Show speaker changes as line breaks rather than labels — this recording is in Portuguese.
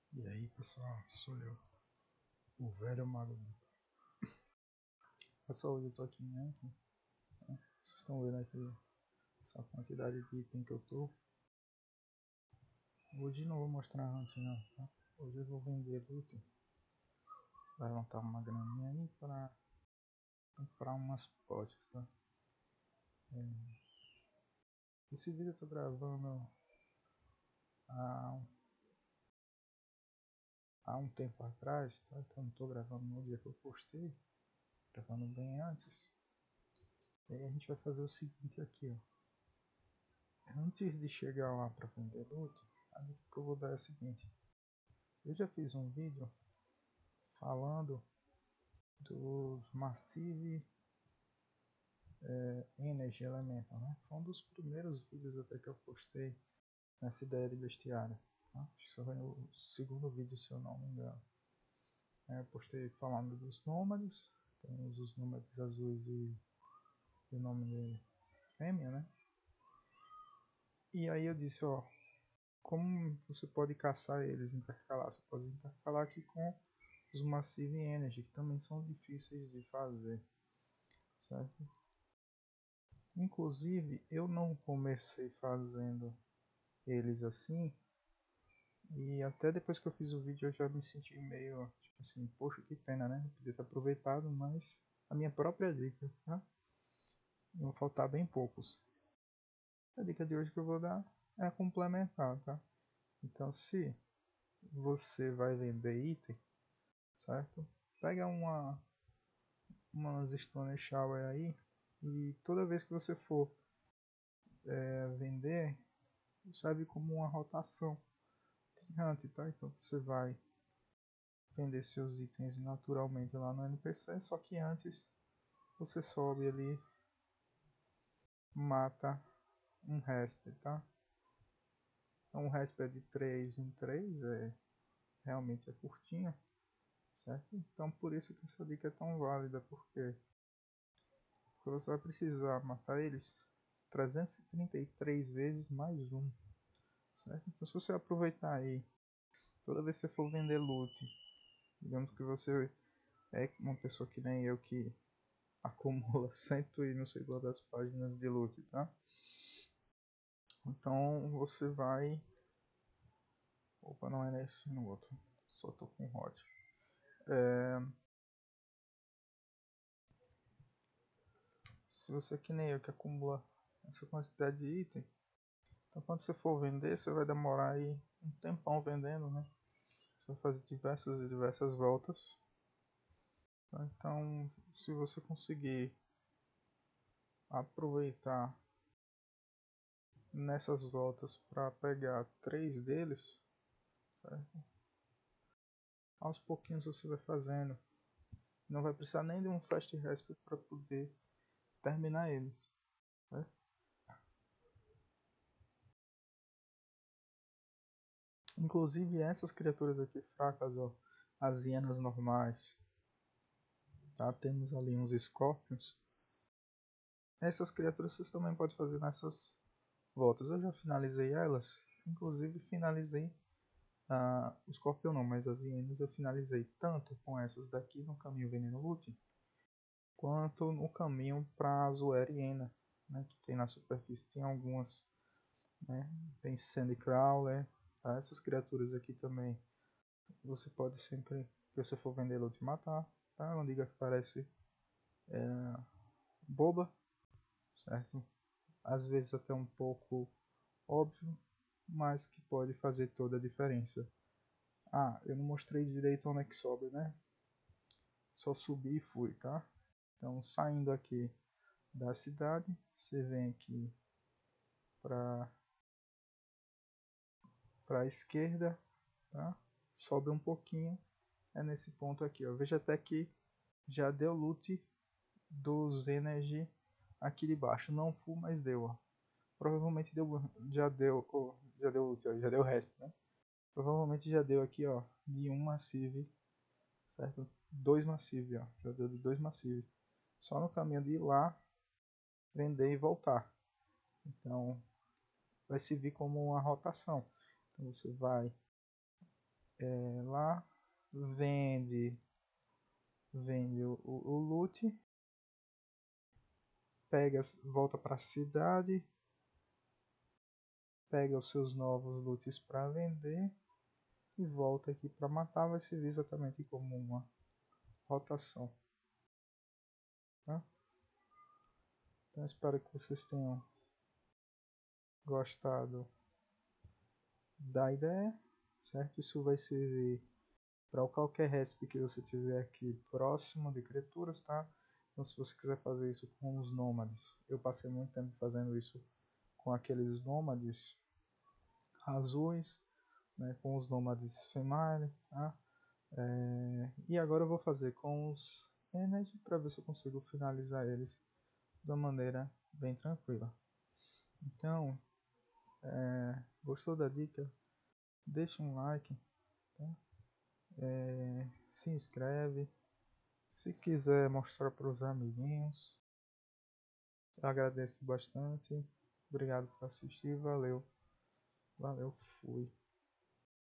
E aí pessoal, sou eu, o velho mago. Pessoal, hoje eu tô aqui em Anki, né? Vocês estão vendo aqui essa quantidade de item que eu tô. Hoje não vou mostrar a hunt não, tá? Hoje eu vou vender loot, levantar uma graninha aí para comprar umas potes, tá? Esse vídeo eu tô gravando há, há um tempo atrás, tá? Então não tô gravando no dia que eu postei, gravando bem antes. E aí a gente vai fazer o seguinte aqui, ó. Antes de chegar lá para vender loot, a dica que eu vou dar é a seguinte. Eu já fiz um vídeo falando dos Massive Energy Elemental, né? Foi um dos primeiros vídeos até que eu postei nessa ideia de bestiário, tá? Acho que foi o segundo vídeo, se eu não me engano. Eu postei falando dos nômades, temos os nômades azuis e o nome de fêmea, né? E aí eu disse, ó, como você pode caçar eles, intercalar? Você pode intercalar aqui com os Massive Energy, que também são difíceis de fazer, certo? Inclusive, eu não comecei fazendo eles assim, e até depois que eu fiz o vídeo eu já me senti meio, tipo assim, poxa, que pena, né? Eu podia ter aproveitado, mas a minha própria dica, tá? Vão faltar bem poucos. A dica de hoje que eu vou dar é complementar, tá? Então, se você vai vender item, certo? Pega umas Stone Shower aí, e toda vez que você for vender, serve como uma rotação de hunt, tá? Então você vai vender seus itens naturalmente lá no NPC, só que antes você sobe ali, mata um Resp, tá? Então um Resp é de 3 em 3, realmente é curtinho, certo? Então por isso que essa dica é tão válida, porque você vai precisar matar eles 333 vezes mais um, certo? Então se você aproveitar aí, toda vez que você for vender loot, digamos que você é uma pessoa que nem eu que acumula cento e não sei quantas páginas de loot, tá? Então você vai. Opa, não é nesse, no outro. Só tô com hot. Se você é que nem eu que acumula essa quantidade de item, então quando você for vender, você vai demorar aí um tempão vendendo, né? Você vai fazer diversas e diversas voltas. Tá? Então, se você conseguir aproveitar nessas voltas para pegar 3 deles, certo? Aos pouquinhos você vai fazendo. Não vai precisar nem de um fast resp para poder terminar eles, né? Inclusive essas criaturas aqui fracas, ó, as hienas normais, tá? Temos ali uns Scorpions. Essas criaturas vocês também podem fazer nessas voltas. Eu já finalizei elas, inclusive finalizei o Scorpion não, mas as hienas eu finalizei tanto com essas daqui no caminho Veneno Loot, quanto no caminho para a Zoer Hiena, né? Que tem na superfície, tem algumas, né? Tem Sandcrawler, tá? Essas criaturas aqui também você pode sempre, se você for vender loot, matar, tá? É uma dica que parece boba, certo? Às vezes até um pouco óbvio, mas que pode fazer toda a diferença. Ah, eu não mostrei direito onde é que sobe, né? Só subi e fui, tá? Então, saindo aqui da cidade, você vem aqui para a esquerda, tá? Sobe um pouquinho, é nesse ponto aqui, ó. Veja até que já deu loot dos Energy aqui de baixo. Não full, mas deu, ó. Provavelmente deu, já deu loot, ó, já deu resp, né? Provavelmente já deu aqui, ó, de um Massive, certo? 2 Massive, ó. Já deu de 2 Massive. Só no caminho de ir lá, vender e voltar. Então, vai servir como uma rotação. Então, você vai lá, vende o loot, volta para a cidade, pega os seus novos loots para vender e volta aqui para matar. Vai servir exatamente como uma rotação, tá? Então espero que vocês tenham gostado da ideia, certo? Isso vai servir para qualquer resp que você tiver aqui próximo de criaturas, tá? Então se você quiser fazer isso com os nômades, eu passei muito tempo fazendo isso com aqueles nômades azuis, né, com os nômades female, tá? E agora eu vou fazer com os energy para ver se eu consigo finalizar eles de uma maneira bem tranquila. Então, gostou da dica? Deixa um like, tá? Se inscreve. Se quiser mostrar para os amiguinhos, eu agradeço bastante. Obrigado por assistir. Valeu. Valeu, fui.